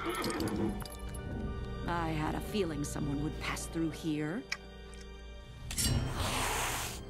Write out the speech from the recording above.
I had a feeling someone would pass through here.